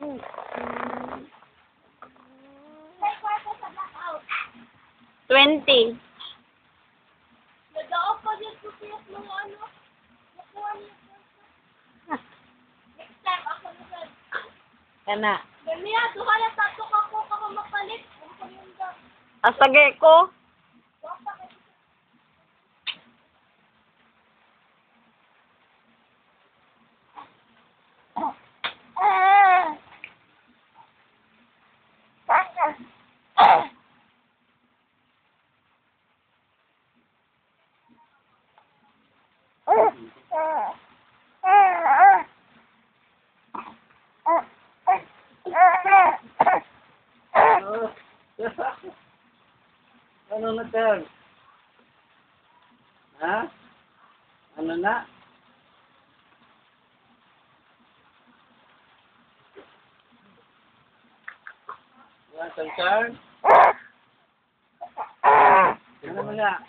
May kwarto sa blackout. 20. Nag-off pa din ko siya mga ano. Nakuha niya po. Next time, ako na sa... Kana. Gamiya, duhala tatok ako mapalit. Ang paganda. Asage ko. Ano na, sir? Ha? Ano na? Wala kang sir? Ano mo nga?